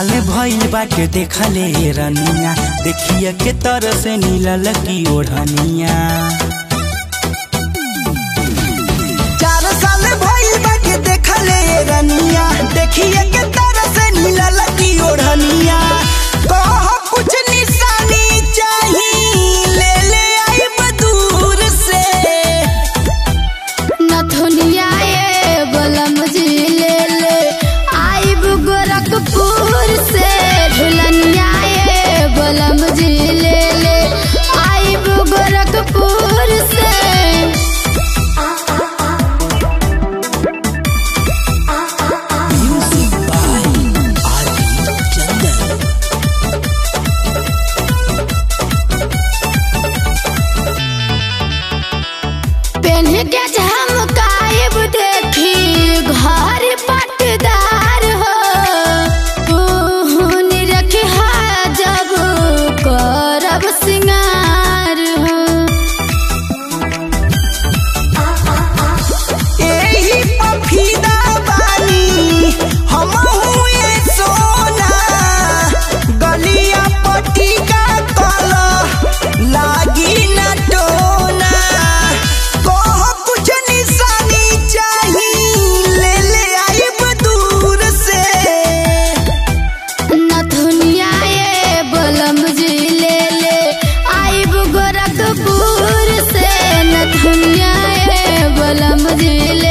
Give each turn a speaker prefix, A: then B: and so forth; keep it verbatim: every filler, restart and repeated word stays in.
A: साल भइल बाटे देखले रनिया, देखिए के तरह से नीला लगी ओढ़निया। चार साल भइल बाटे देखले रनिया, देखिए के तरह से नीला लगी ओढ़निया। कह कुछ निशानी चाहिए ले ले आइब दूर से,
B: नथुनिया ये बलम जी ले ले आइब गोरखपुर से। झुलनिया ये बलम जी ले ले आइब गोरखपुर से। पेन्ह के झमकाइब देखी घर पटदार हो, तूने रखी जब करब सिंगार हो।
A: एही पफीदा बानी हमहू ये सोना, गलिया पट्टी का कला लागी न टोना। कह कुछ निशानी चाहिए ले ले आइब दूर से,
B: नथुनिया ये बलम जी ले ले आइब गोरखपुर से। नथुनिया ये बलम जी ले